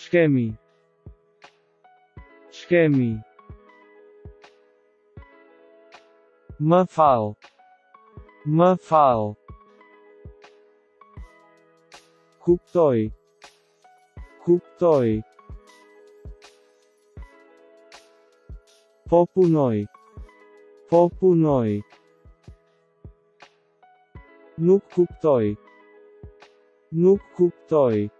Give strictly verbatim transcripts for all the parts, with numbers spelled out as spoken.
Shkemi. Shkemi. Më fal. Më fal. Kuptoj. Kuptoj. Po punoj. Po punoj. Nuk kuptoj. Nuk kuptoj.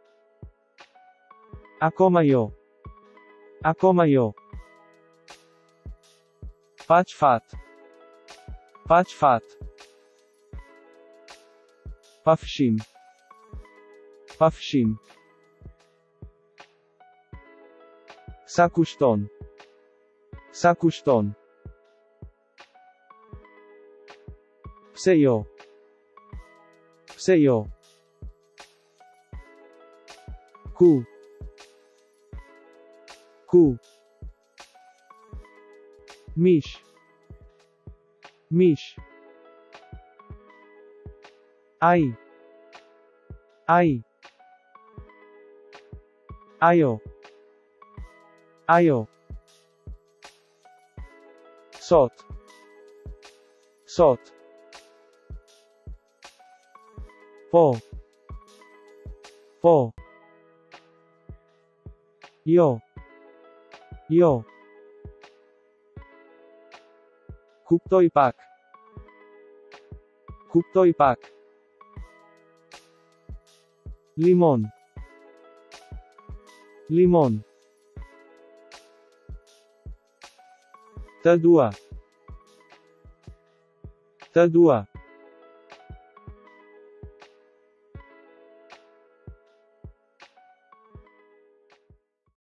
Akoma jo. Akoma jo. Paç fat. Paç fat. Pafshim. Pafshim. Sa kushton? Sa kushton? Pse jo? Pse jo? Ku? Ku? Mish. Mish. Ai. Ai. Ajo. Ajo. Sot. Sot. Po. Po. Jo. Jo. Kuptoj pak. Kuptoj pak. Limon. Limon. Të dua. Të dua.